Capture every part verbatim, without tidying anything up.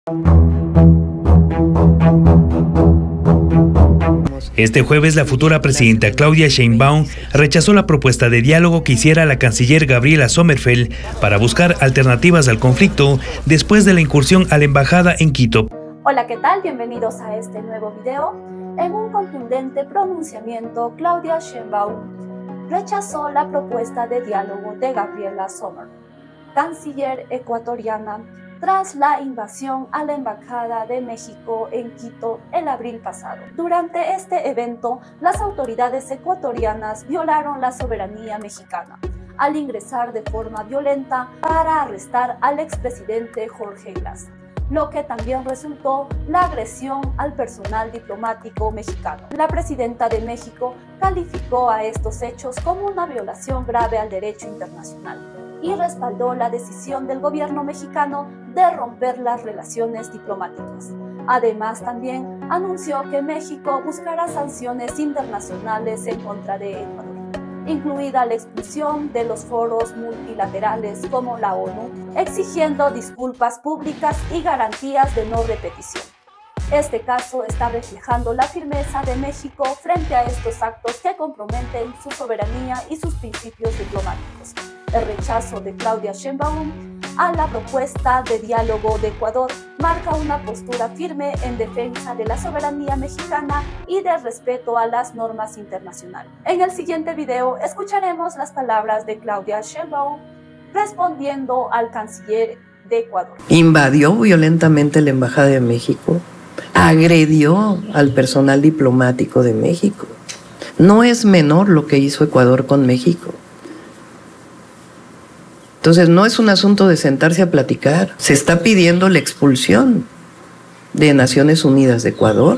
Este jueves, la futura presidenta Claudia Sheinbaum rechazó la propuesta de diálogo que hiciera la canciller Gabriela Sommerfeld para buscar alternativas al conflicto después de la incursión a la embajada en Quito. Hola, ¿qué tal? Bienvenidos a este nuevo video. En un contundente pronunciamiento, Claudia Sheinbaum rechazó la propuesta de diálogo de Gabriela Sommerfeld, canciller ecuatoriana, tras la invasión a la Embajada de México en Quito el abril pasado. Durante este evento, las autoridades ecuatorianas violaron la soberanía mexicana al ingresar de forma violenta para arrestar al expresidente Jorge Glass, lo que también resultó la agresión al personal diplomático mexicano. La presidenta de México calificó a estos hechos como una violación grave al derecho internacional y respaldó la decisión del gobierno mexicano de romper las relaciones diplomáticas. Además, también anunció que México buscará sanciones internacionales en contra de Ecuador, incluida la expulsión de los foros multilaterales como la ONU, exigiendo disculpas públicas y garantías de no repetición. Este caso está reflejando la firmeza de México frente a estos actos que comprometen su soberanía y sus principios diplomáticos. El rechazo de Claudia Sheinbaum a la propuesta de diálogo de Ecuador marca una postura firme en defensa de la soberanía mexicana y del respeto a las normas internacionales. En el siguiente video escucharemos las palabras de Claudia Sheinbaum respondiendo al canciller de Ecuador. Invadió violentamente la Embajada de México, agredió al personal diplomático de México. No es menor lo que hizo Ecuador con México. Entonces no es un asunto de sentarse a platicar. Se está pidiendo la expulsión de Naciones Unidas de Ecuador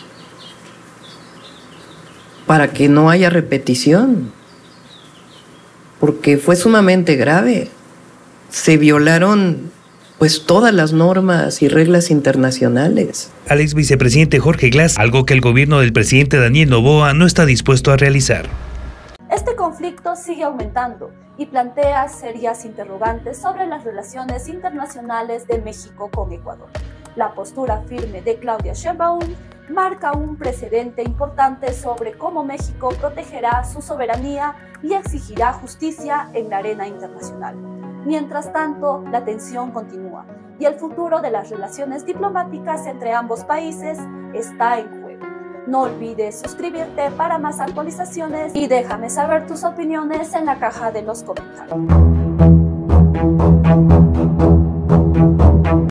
para que no haya repetición, porque fue sumamente grave. Se violaron pues todas las normas y reglas internacionales. Al ex vicepresidente Jorge Glass, algo que el gobierno del presidente Daniel Noboa no está dispuesto a realizar. Este conflicto sigue aumentando y plantea serias interrogantes sobre las relaciones internacionales de México con Ecuador. La postura firme de Claudia Sheinbaum marca un precedente importante sobre cómo México protegerá su soberanía y exigirá justicia en la arena internacional. Mientras tanto, la tensión continúa y el futuro de las relaciones diplomáticas entre ambos países está en juego. No olvides suscribirte para más actualizaciones y déjame saber tus opiniones en la caja de los comentarios.